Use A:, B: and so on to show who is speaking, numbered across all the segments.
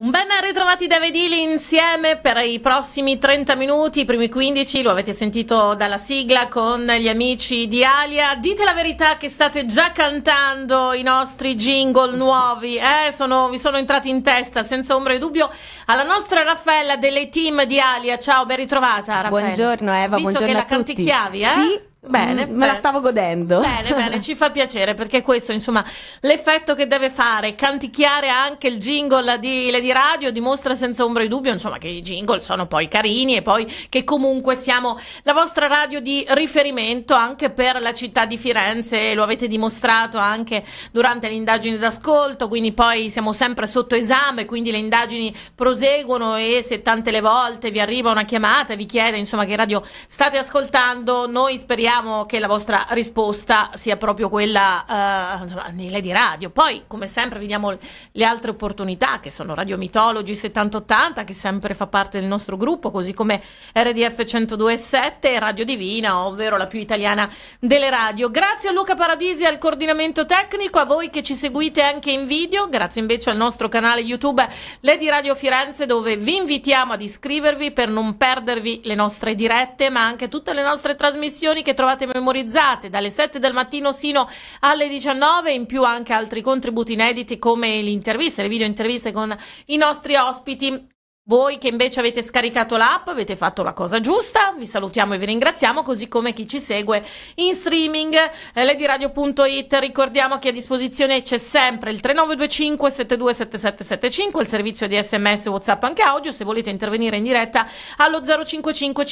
A: Un ben ritrovati da Vedili insieme per i prossimi 30 minuti, i primi 15, lo avete sentito dalla sigla con gli amici di Alia. Dite la verità che state già cantando i nostri jingle nuovi, vi sono entrati in testa senza ombra di dubbio alla nostra Raffaella delle team di Alia. Ciao, ben ritrovata Raffaella.
B: Buongiorno Eva,
A: visto
B: buongiorno
A: che
B: a
A: la
B: tutti.
A: canticchiavi,
B: Sì.
A: Bene,
B: me la stavo godendo.
A: Bene, ci fa piacere perché questo, insomma, l'effetto che deve fare, canticchiare anche il jingle di Lady Radio dimostra senza ombra di dubbio, insomma, che i jingle sono poi carini e poi che comunque siamo la vostra radio di riferimento anche per la città di Firenze, lo avete dimostrato anche durante le indagini d'ascolto, quindi poi siamo sempre sotto esame, quindi le indagini proseguono e se tante le volte vi arriva una chiamata e vi chiede, insomma, che radio state ascoltando, noi speriamo che la vostra risposta sia proprio quella di Lady Radio. Poi, come sempre, vediamo le altre opportunità che sono Radio Mitologi 7080, che sempre fa parte del nostro gruppo, così come RDF 102.7 e Radio Divina, ovvero la più italiana delle radio. Grazie a Luca Paradisi al coordinamento tecnico, a voi che ci seguite anche in video, grazie invece al nostro canale YouTube Lady Radio Firenze, dove vi invitiamo ad iscrivervi per non perdervi le nostre dirette, ma anche tutte le nostre trasmissioni che trovate memorizzate dalle 7 del mattino sino alle 19, in più anche altri contributi inediti come le interviste, le video interviste con i nostri ospiti. Voi che invece avete scaricato l'app avete fatto la cosa giusta, vi salutiamo e vi ringraziamo, così come chi ci segue in streaming, ladyradio.it. Ricordiamo che a disposizione c'è sempre il 3925 727775, il servizio di SMS, WhatsApp anche audio, se volete intervenire in diretta allo 055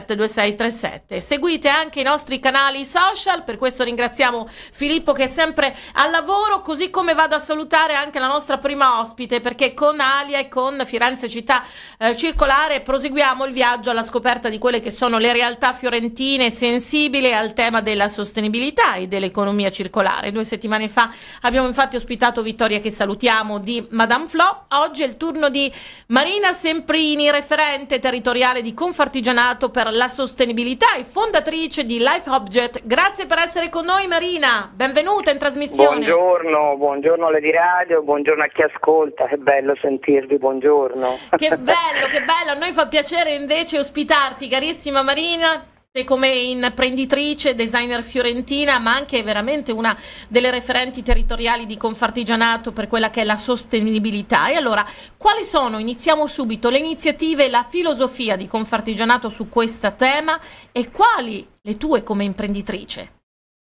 A: 572637. Seguite anche i nostri canali social, per questo ringraziamo Filippo che è sempre al lavoro, così come vado a salutare anche la nostra prima ospite, perché con Alia e con Firenze Città Circolare proseguiamo il viaggio alla scoperta di quelle che sono le realtà fiorentine sensibili al tema della sostenibilità e dell'economia circolare. 2 settimane fa abbiamo infatti ospitato Vittoria, che salutiamo, di Madame Flo. Oggi è il turno di Marina Semprini, referente territoriale di Confartigianato per la sostenibilità e fondatrice di Life Object. Grazie per essere con noi Marina, benvenuta in trasmissione.
C: Buongiorno Lady Radio, buongiorno a chi ascolta, che bello sentirvi, buongiorno.
A: Che bello, a noi fa piacere invece ospitarti, carissima Marina, te come imprenditrice, designer fiorentina, ma anche veramente una delle referenti territoriali di Confartigianato per quella che è la sostenibilità. E allora, quali sono, iniziamo subito, le iniziative e la filosofia di Confartigianato su questo tema e quali le tue come imprenditrice?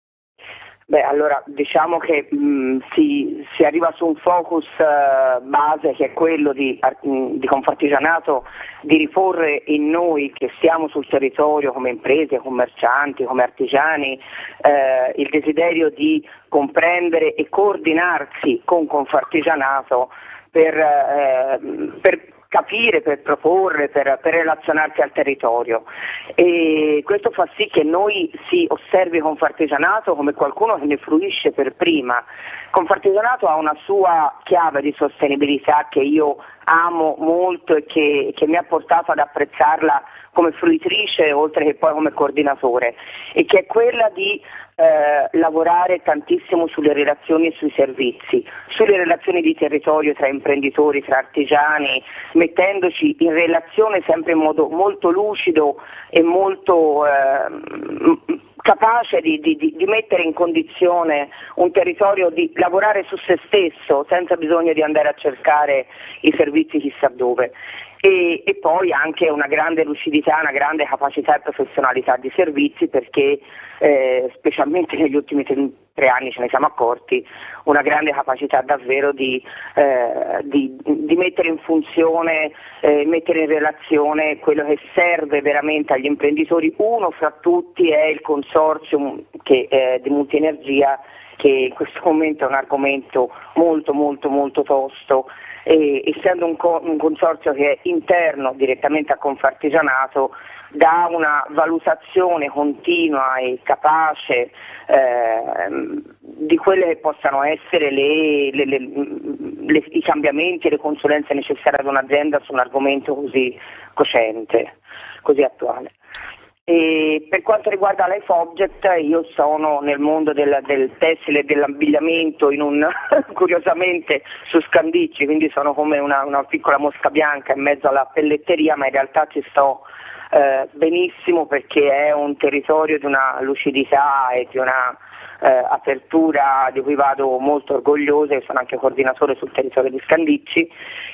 C: Allora diciamo che si arriva su un focus base, che è quello di Confartigianato, di riporre in noi che stiamo sul territorio come imprese, commercianti, come artigiani, il desiderio di comprendere e coordinarsi con Confartigianato per capire, per proporre, per relazionarsi al territorio, e questo fa sì che noi si osservi Confartigianato come qualcuno che ne fruisce per prima. Confartigianato ha una sua chiave di sostenibilità che io amo molto e che mi ha portato ad apprezzarla come fruitrice oltre che poi come coordinatore, e che è quella di lavorare tantissimo sulle relazioni e sui servizi, sulle relazioni di territorio tra imprenditori, tra artigiani, mettendoci in relazione sempre in modo molto lucido e molto capace di mettere in condizione un territorio di lavorare su se stesso senza bisogno di andare a cercare i servizi chissà dove. E poi anche una grande lucidità, una grande capacità e professionalità di servizi, perché specialmente negli ultimi 3 anni ce ne siamo accorti, una grande capacità davvero di mettere in funzione, mettere in relazione quello che serve veramente agli imprenditori. Uno fra tutti è il consorzio di Multienergia, che in questo momento è un argomento molto tosto, essendo un consorzio che è interno direttamente a Confartigianato, dà una valutazione continua e capace di quelle che possano essere i cambiamenti e le consulenze necessarie ad un'azienda su un argomento così cosciente, così attuale. E per quanto riguarda Life Object, io sono nel mondo del tessile e dell'abbigliamento curiosamente su Scandicci, quindi sono come una piccola mosca bianca in mezzo alla pelletteria, ma in realtà ci sto benissimo, perché è un territorio di una lucidità e di una apertura di cui vado molto orgogliosa, e sono anche coordinatore sul territorio di Scandicci.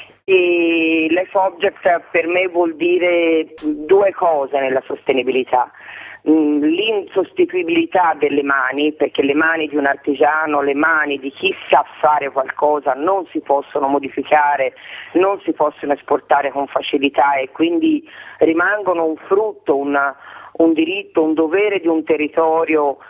C: E Life Object per me vuol dire due cose nella sostenibilità: l'insostituibilità delle mani, perché le mani di un artigiano, le mani di chi sa fare qualcosa non si possono modificare, non si possono esportare con facilità, e quindi rimangono un frutto, un diritto, un dovere di un territorio,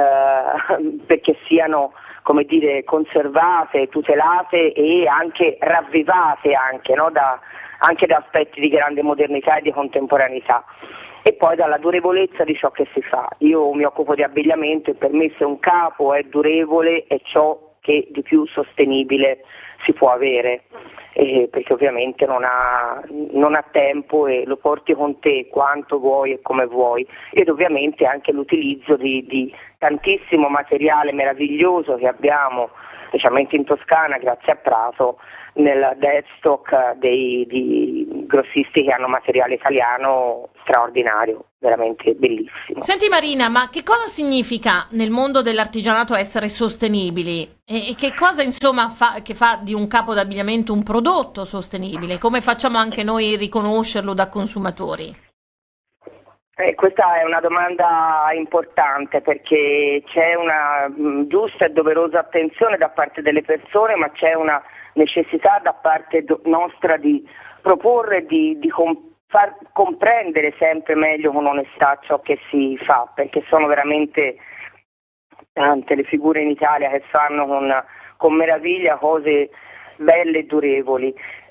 C: perché siano, come dire, conservate, tutelate e anche ravvivate anche da aspetti di grande modernità e di contemporaneità. E poi dalla durevolezza di ciò che si fa. Io mi occupo di abbigliamento, e per me se un capo è durevole è ciò che di più sostenibile si può avere, perché ovviamente non ha tempo, e lo porti con te quanto vuoi e come vuoi, ed ovviamente anche l'utilizzo di tantissimo materiale meraviglioso che abbiamo, specialmente in Toscana grazie a Prato, nel deadstock di grossisti che hanno materiale italiano straordinario, veramente bellissimo.
A: Senti Marina, ma che cosa significa nel mondo dell'artigianato essere sostenibili? E che cosa insomma fa di un capo d'abbigliamento un prodotto sostenibile? Come facciamo anche noi a riconoscerlo da consumatori?
C: Questa è una domanda importante, perché c'è una giusta e doverosa attenzione da parte delle persone, ma c'è una necessità da parte nostra di proporre, di far comprendere sempre meglio con onestà ciò che si fa, perché sono veramente tante le figure in Italia che fanno con meraviglia cose belle e durevoli.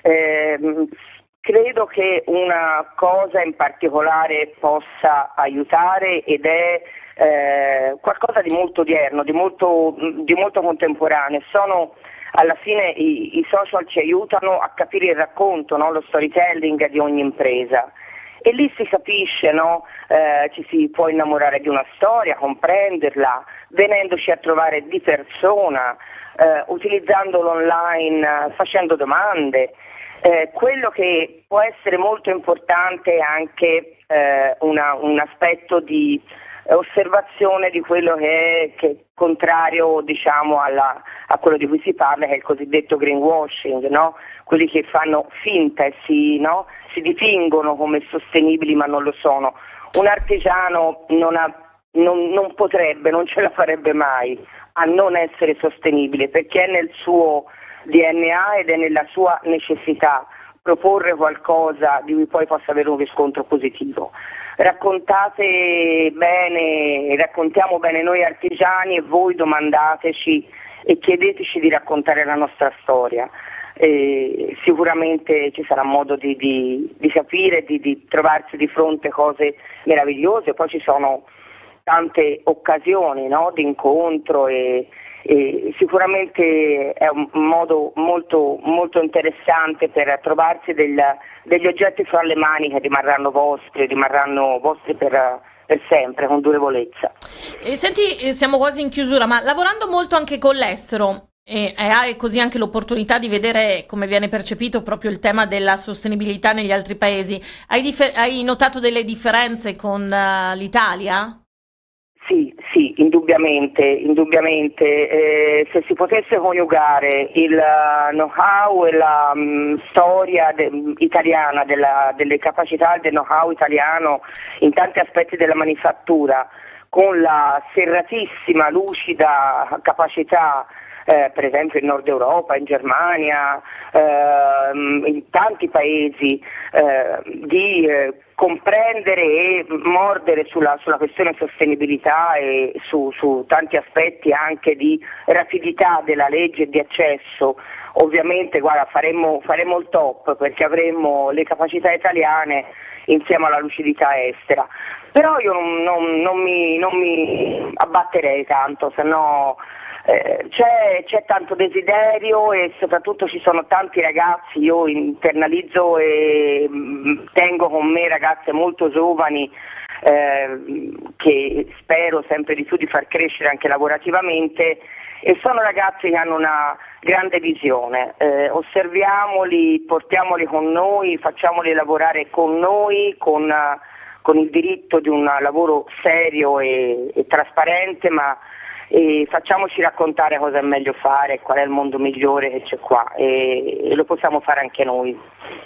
C: Credo che una cosa in particolare possa aiutare, ed è qualcosa di molto odierno, di molto contemporaneo. Alla fine i social ci aiutano a capire il racconto, no? Lo storytelling di ogni impresa. E lì si capisce, no? Ci si può innamorare di una storia, comprenderla, venendoci a trovare di persona, utilizzandolo online, facendo domande. Quello che può essere molto importante è anche un aspetto di osservazione di quello che è contrario, diciamo, a quello di cui si parla, che è il cosiddetto greenwashing, no? Quelli che fanno finta e si dipingono come sostenibili ma non lo sono. Un artigiano non potrebbe, non ce la farebbe mai a non essere sostenibile, perché è nel suo DNA ed è nella sua necessità proporre qualcosa di cui poi possa avere un riscontro positivo. Raccontiamo bene noi artigiani, e voi domandateci e chiedeteci di raccontare la nostra storia. Sicuramente ci sarà modo di capire, di trovarsi di fronte cose meravigliose. Poi ci sono tante occasioni, no? Di incontro, e sicuramente è un modo molto, molto interessante per trovarsi degli oggetti fra le mani che rimarranno vostri per sempre, con durevolezza.
A: Senti, siamo quasi in chiusura, ma lavorando molto anche con l'estero, e hai così anche l'opportunità di vedere come viene percepito proprio il tema della sostenibilità negli altri paesi, hai notato delle differenze con l'Italia?
C: Sì, indubbiamente. Se si potesse coniugare il know-how e la storia italiana, delle capacità del know-how italiano in tanti aspetti della manifattura, con la serratissima, lucida capacità, per esempio in Nord Europa, in Germania, in tanti paesi, di comprendere e mordere sulla questione sostenibilità, e su tanti aspetti anche di rapidità della legge e di accesso. Ovviamente faremmo il top, perché avremmo le capacità italiane insieme alla lucidità estera. Però io non mi abbatterei tanto, se no c'è tanto desiderio, e soprattutto ci sono tanti ragazzi. Io internalizzo e tengo con me ragazze molto giovani, che spero sempre di più di far crescere anche lavorativamente, e sono ragazzi che hanno una grande visione. Osserviamoli, portiamoli con noi, facciamoli lavorare con noi, con il diritto di un lavoro serio e trasparente, ma facciamoci raccontare cosa è meglio fare, qual è il mondo migliore che c'è qua, e lo possiamo fare anche noi.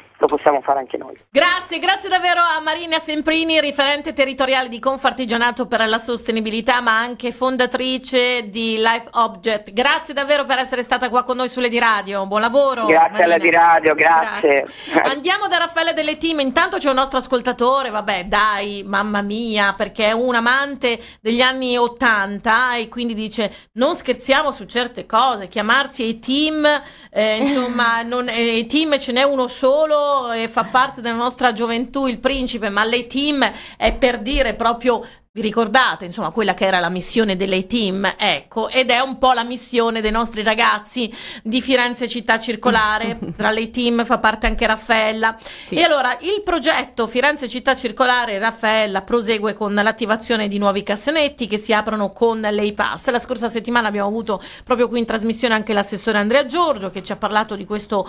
A: Grazie davvero a Marina Semprini, referente territoriale di Confartigianato per la sostenibilità, ma anche fondatrice di Life Object. Grazie davvero per essere stata qua con noi su Lady Radio. Buon lavoro.
C: Grazie alla di Radio, grazie.
A: Andiamo da Raffaele delle Team. Intanto c'è un nostro ascoltatore, vabbè dai, mamma mia, perché è un amante degli anni 80 e quindi dice: non scherziamo su certe cose, chiamarsi E-Team, insomma, E-Team ce n'è uno solo e fa parte della nostra gioventù, il principe, ma l'E-Team è per dire proprio, vi ricordate, insomma, quella che era la missione dell'E-Team, ecco, ed è un po' la missione dei nostri ragazzi di Firenze Città Circolare. Tra l'E-Team fa parte anche Raffaella. Sì. E allora il progetto Firenze Città Circolare Raffaella prosegue con l'attivazione di nuovi cassonetti che si aprono con l'E-Pass. La scorsa settimana abbiamo avuto proprio qui in trasmissione anche l'assessore Andrea Giorgio, che ci ha parlato di questo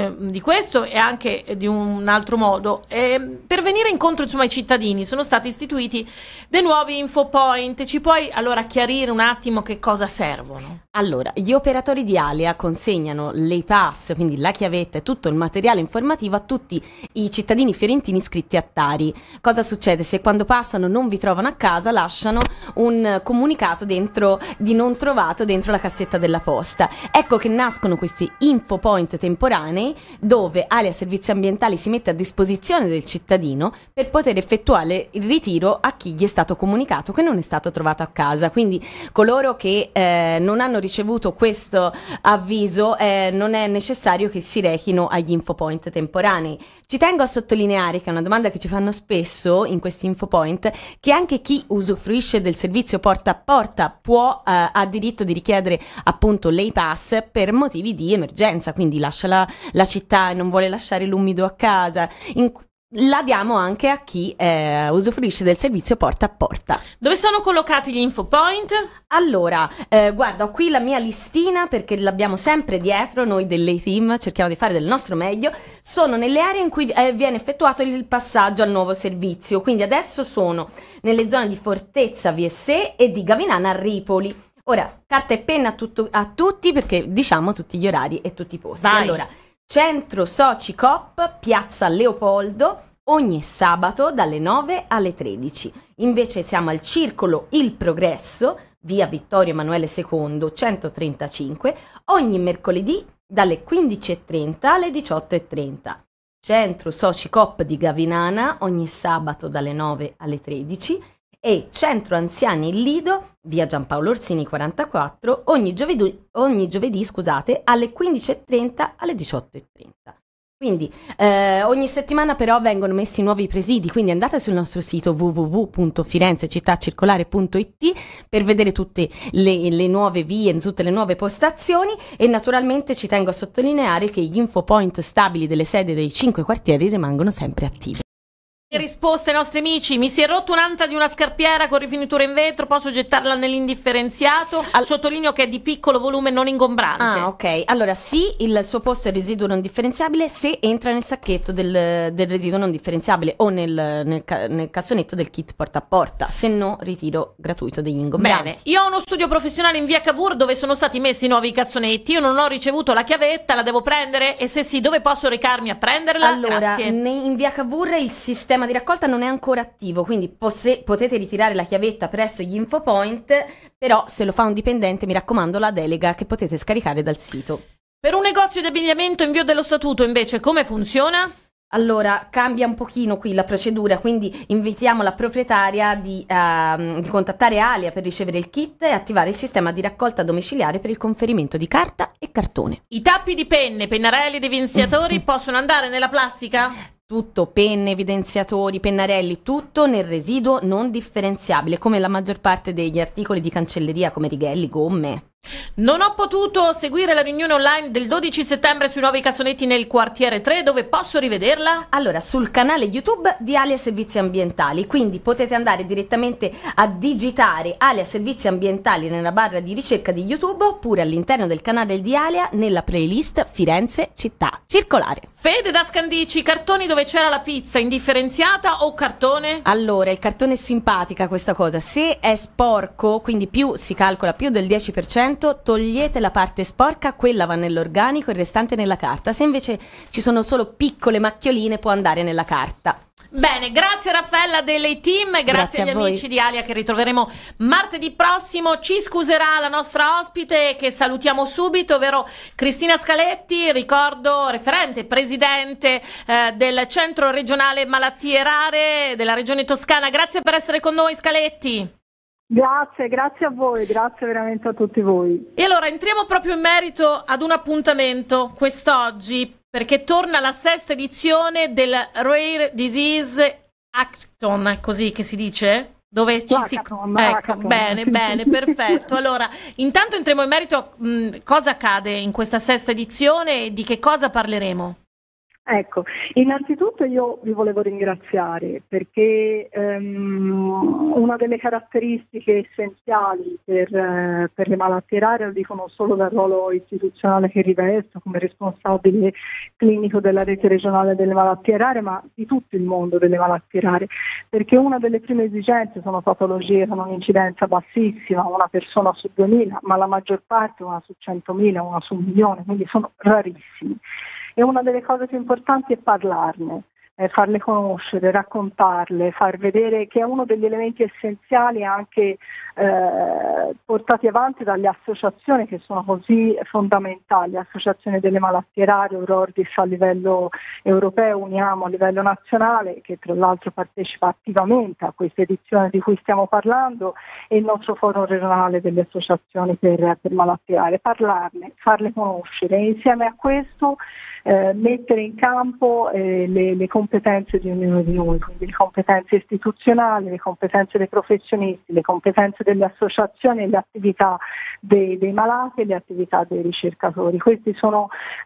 A: e anche di un altro modo. Per venire incontro, insomma, ai cittadini sono stati istituiti dei nuovi infopoint. Ci puoi allora chiarire un attimo che cosa servono?
B: Allora, gli operatori di Alia consegnano l'E-Pass, quindi la chiavetta e tutto il materiale informativo a tutti i cittadini fiorentini iscritti a Tari. Cosa succede? Se quando passano non vi trovano a casa, lasciano un comunicato dentro di non trovato dentro la cassetta della posta. Ecco che nascono questi infopoint temporanei dove Alia Servizi Ambientali si mette a disposizione del cittadino per poter effettuare il ritiro a chi gli è stato comunicato che non è stato trovato a casa. Quindi coloro che non hanno ricevuto questo avviso non è necessario che si rechino agli infopoint temporanei. Ci tengo a sottolineare, che è una domanda che ci fanno spesso in questi infopoint, che anche chi usufruisce del servizio porta a porta ha diritto di richiedere appunto l'E-Pass per motivi di emergenza, quindi lascia la città e non vuole lasciare l'umido a casa. La diamo anche a chi usufruisce del servizio porta a porta.
A: Dove sono collocati gli infopoint?
B: Allora, guarda, ho qui la mia listina perché l'abbiamo sempre dietro, noi dell'E-Team cerchiamo di fare del nostro meglio. Sono nelle aree in cui viene effettuato il passaggio al nuovo servizio, quindi adesso sono nelle zone di Fortezza VSE e di Gavinana a Ripoli. Ora, carta e penna a tutti perché diciamo tutti gli orari e tutti i posti.
A: Vai.
B: Allora, Centro Soci Coop, Piazza Leopoldo, ogni sabato dalle 9 alle 13. Invece siamo al Circolo Il Progresso, via Vittorio Emanuele II 135, ogni mercoledì dalle 15:30 alle 18:30. Centro Soci Coop di Gavinana, ogni sabato dalle 9 alle 13. E Centro Anziani Lido, via Giampaolo Orsini 44, ogni giovedì alle 15:30 alle 18:30. Quindi ogni settimana però vengono messi nuovi presidi, quindi andate sul nostro sito www.firenzecittacircolare.it per vedere tutte le nuove vie, tutte le nuove postazioni, e naturalmente ci tengo a sottolineare che gli infopoint stabili delle sedi dei 5 quartieri rimangono sempre attivi.
A: Risposte ai nostri amici: mi si è rotto un'anta di una scarpiera con rifinitura in vetro, posso gettarla nell'indifferenziato? Sottolineo che è di piccolo volume, non ingombrante.
B: Ah, ok. Allora sì, il suo posto è residuo non differenziabile se entra nel sacchetto del residuo non differenziabile o nel cassonetto del kit porta a porta, se no ritiro gratuito degli ingombranti.
A: Bene, io ho uno studio professionale in via Cavour dove sono stati messi i nuovi cassonetti, io non ho ricevuto la chiavetta, la devo prendere? E se sì, dove posso recarmi a prenderla?
B: Allora,
A: grazie.
B: In via Cavour il sistema di raccolta non è ancora attivo, quindi potete ritirare la chiavetta presso gli infopoint, però se lo fa un dipendente mi raccomando la delega che potete scaricare dal sito.
A: Per un negozio di abbigliamento in via dello Statuto invece come funziona?
B: Allora, cambia un pochino qui la procedura, quindi invitiamo la proprietaria di contattare Alia per ricevere il kit e attivare il sistema di raccolta domiciliare per il conferimento di carta e cartone.
A: I tappi di penne, pennarelli ed evidenziatori possono andare nella plastica?
B: Tutto, penne, evidenziatori, pennarelli, tutto nel residuo non differenziabile, come la maggior parte degli articoli di cancelleria come righelli, gomme.
A: Non ho potuto seguire la riunione online del 12 settembre sui nuovi cassonetti nel quartiere 3, dove posso rivederla?
B: Allora, sul canale YouTube di Alia Servizi Ambientali, quindi potete andare direttamente a digitare Alia Servizi Ambientali nella barra di ricerca di YouTube, oppure all'interno del canale di Alia nella playlist Firenze Città Circolare.
A: Fede da Scandici, cartoni dove c'era la pizza indifferenziata o cartone?
B: Allora, il cartone è simpatica questa cosa, se è sporco, quindi più si calcola più del 10%, togliete la parte sporca, quella va nell'organico, il restante nella carta. Se invece ci sono solo piccole macchioline, può andare nella carta.
A: Bene, grazie Raffaella delle team e grazie agli amici di Alia che ritroveremo martedì prossimo. Ci scuserà la nostra ospite che salutiamo subito, ovvero Cristina Scaletti, ricordo referente, presidente del Centro Regionale Malattie Rare della Regione Toscana. Grazie per essere con noi, Scaletti.
D: Grazie a voi, grazie veramente a tutti voi.
A: E allora entriamo proprio in merito ad un appuntamento quest'oggi, perché torna la 6ª edizione del Rare Disease Hackathon, così che si dice? Dove ci
D: Hackathon.
A: Bene, perfetto. Allora, intanto entriamo in merito a cosa accade in questa 6ª edizione e di che cosa parleremo.
D: Ecco, innanzitutto io vi volevo ringraziare perché una delle caratteristiche essenziali per le malattie rare, lo dico non solo dal ruolo istituzionale che rivesto come responsabile clinico della rete regionale delle malattie rare, ma di tutto il mondo delle malattie rare, perché una delle prime esigenze sono patologie con un'incidenza bassissima, una persona su 2000, ma la maggior parte una su 100.000, una su 1.000.000, quindi sono rarissimi. E una delle cose più importanti è parlarne, farle conoscere, raccontarle, far vedere che è uno degli elementi essenziali anche portati avanti dalle associazioni che sono così fondamentali, associazioni delle malattie rare, Eurordis a livello europeo, Uniamo a livello nazionale, che tra l'altro partecipa attivamente a questa edizione di cui stiamo parlando, e il nostro forum regionale delle associazioni per malattie rare. Parlarne, farle conoscere e insieme a questo mettere in campo le competenze di ognuno di noi, quindi le competenze istituzionali, le competenze dei professionisti, le competenze delle associazioni e le attività dei malati e le attività dei ricercatori. Questi sono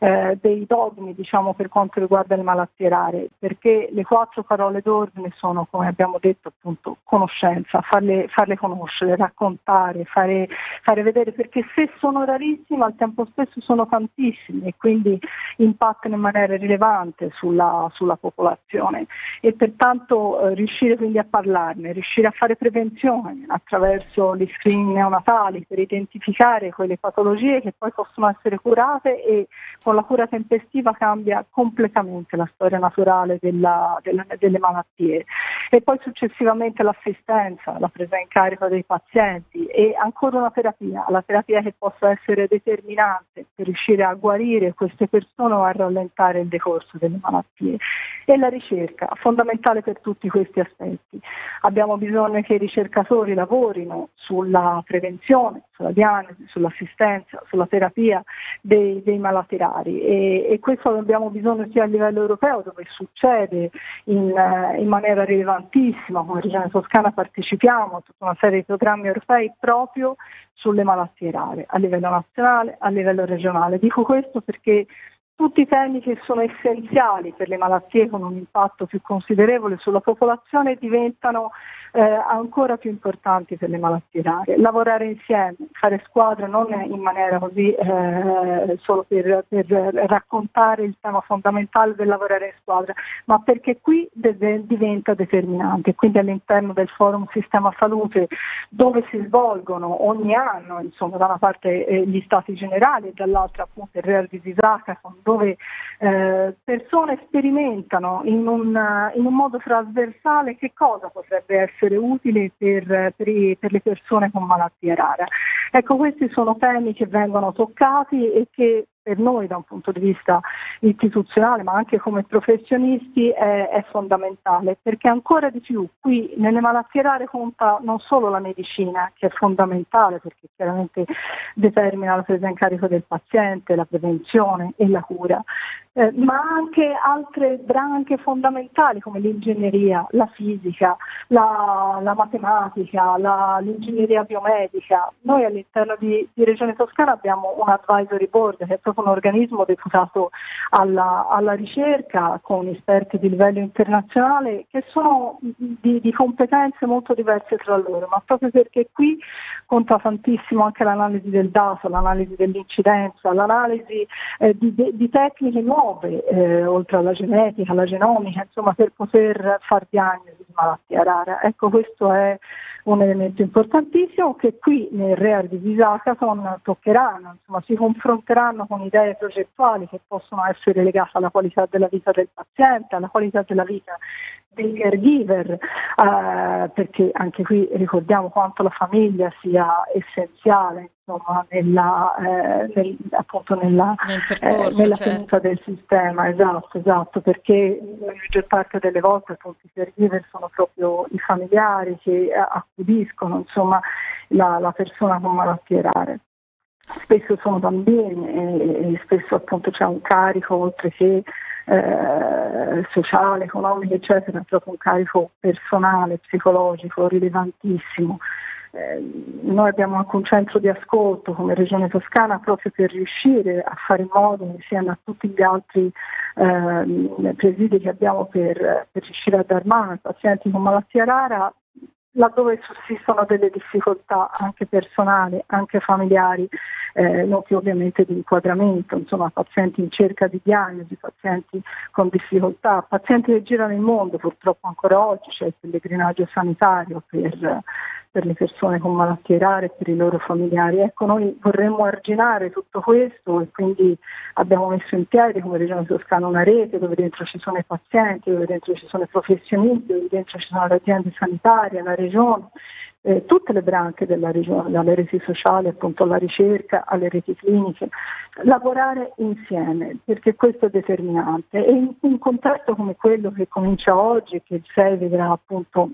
D: dei dogmi, diciamo, per quanto riguarda le malattie rare, perché le 4 parole d'ordine sono, come abbiamo detto, appunto conoscenza, farle conoscere, raccontare, fare vedere, perché se sono rarissime al tempo stesso sono tantissime e quindi impattano in maniera rilevante sulla popolazione, e pertanto riuscire quindi a parlarne, riuscire a fare prevenzione attraverso gli screening neonatali per identificare quelle patologie che poi possono essere curate, e con la cura tempestiva cambia completamente la storia naturale delle malattie. E poi successivamente l'assistenza, la presa in carico dei pazienti e ancora una terapia, la terapia che possa essere determinante per riuscire a guarire queste persone o a rallentare il decorso delle malattie. E la ricerca, fondamentale per tutti questi aspetti. Abbiamo bisogno che i ricercatori lavorino sulla prevenzione, sulla diagnosi, sull'assistenza, sulla terapia dei malati rari, e questo abbiamo bisogno sia a livello europeo, dove succede in maniera rilevantissima. Come Regione Toscana partecipiamo a tutta una serie di programmi europei proprio sulle malattie rare, a livello nazionale, a livello regionale. Dico questo perché tutti i temi che sono essenziali per le malattie con un impatto più considerevole sulla popolazione diventano ancora più importanti per le malattie rare. Lavorare insieme, fare squadra, non in maniera così solo per raccontare il tema fondamentale del lavorare in squadra, ma perché qui diventa determinante. Quindi all'interno del forum Sistema Salute, dove si svolgono ogni anno, insomma, da una parte gli stati generali e dall'altra appunto il Rare Disease Hackathon, dove persone sperimentano in un modo trasversale che cosa potrebbe essere utile per le persone con malattie rare. Ecco, questi sono temi che vengono toccati e che per noi da un punto di vista istituzionale, ma anche come professionisti, è fondamentale, perché ancora di più qui nelle malattie rare conta non solo la medicina, che è fondamentale perché chiaramente determina la presa in carico del paziente, la prevenzione e la cura, ma anche altre branche fondamentali come l'ingegneria, la fisica, la matematica, l'ingegneria biomedica. Noi all'interno di Regione Toscana abbiamo un advisory board che è proprio un organismo deputato alla ricerca con esperti di livello internazionale che sono di competenze molto diverse tra loro, ma proprio perché qui conta tantissimo anche l'analisi del dato, l'analisi dell'incidenza, l'analisi di tecniche nuove, oltre alla genetica, alla genomica, insomma, per poter far diagnosi di malattia rara. Ecco, questo è un elemento importantissimo che qui nel Rare Disease Hackathon toccheranno, insomma, si confronteranno con idee progettuali che possono essere legate alla qualità della vita del paziente, alla qualità della vita dei caregiver, perché anche qui ricordiamo quanto la famiglia sia essenziale, insomma, appunto nella tenuta del sistema. Esatto, perché la maggior parte delle volte appunto i caregiver sono proprio i familiari che accudiscono, insomma, la persona con malattie rare. Spesso sono bambini e spesso appunto c'è un carico oltre che sociale, economico, eccetera, proprio un carico personale, psicologico rilevantissimo. Noi abbiamo anche un centro di ascolto come Regione Toscana proprio per riuscire a fare in modo, insieme a tutti gli altri presidi che abbiamo per riuscire a dar mano ai pazienti con malattia rara, laddove sussistono delle difficoltà anche personali, anche familiari, noti ovviamente di inquadramento, insomma pazienti in cerca di diagnosi, pazienti con difficoltà, pazienti che girano il mondo, purtroppo ancora oggi c'è il pellegrinaggio sanitario per le persone con malattie rare e per i loro familiari. Ecco, noi vorremmo arginare tutto questo e quindi abbiamo messo in piedi come Regione Toscana una rete dove dentro ci sono i pazienti, dove dentro ci sono i professionisti, dove dentro ci sono le aziende sanitarie, la Regione, tutte le branche della Regione, dalle reti sociali appunto alla ricerca, alle reti cliniche, lavorare insieme perché questo è determinante. E in un contesto come quello che comincia oggi, che il 6 vedrà appunto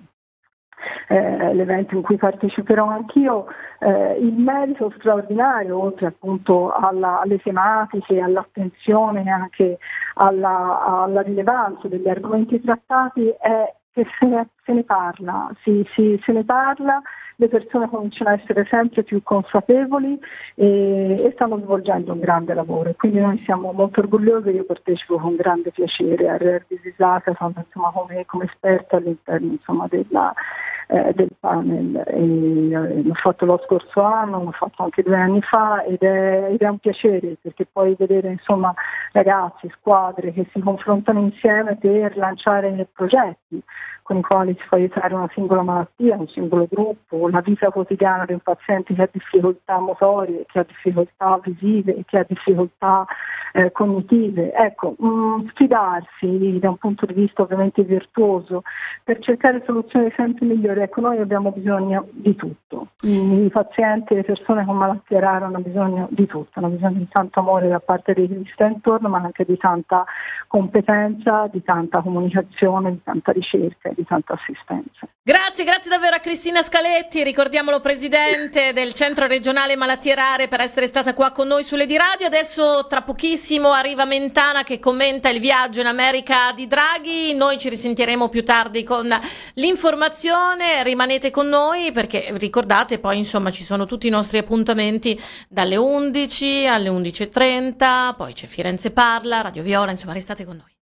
D: l'evento in cui parteciperò anch'io, il merito straordinario, oltre appunto alle tematiche, all'attenzione e anche alla rilevanza degli argomenti trattati, è che se ne parla, se ne parla, le persone cominciano a essere sempre più consapevoli e stanno svolgendo un grande lavoro. Quindi noi siamo molto orgogliosi, io partecipo con grande piacere a Rare Disease Hackathon, insomma, come esperta all'interno, insomma, del panel. L'ho fatto lo scorso anno, l'ho fatto anche 2 anni fa ed è un piacere, perché poi vedere insomma ragazzi, squadre che si confrontano insieme per lanciare progetti con i quali si può aiutare una singola malattia, un singolo gruppo, la vita quotidiana di un paziente che ha difficoltà motorie, che ha difficoltà visive, che ha difficoltà cognitive. Ecco, sfidarsi da un punto di vista ovviamente virtuoso per cercare soluzioni sempre migliori. Ecco, noi abbiamo bisogno di tutto. I pazienti e le persone con malattie rare hanno bisogno di tutto, hanno bisogno di tanto amore da parte di chi sta intorno, ma anche di tanta competenza, di tanta comunicazione, di tanta ricerca e di tanta assistenza.
A: Grazie davvero a Cristina Scaletti, ricordiamolo presidente del Centro Regionale Malattie Rare, per essere stata qua con noi sulle di radio. Adesso tra pochissimo arriva Mentana che commenta il viaggio in America di Draghi, noi ci risentiremo più tardi con l'informazione, rimanete con noi perché ricordate poi insomma ci sono tutti i nostri appuntamenti dalle 11 alle 11:30, poi c'è Firenze Parla, Radio Viola, insomma restate con noi.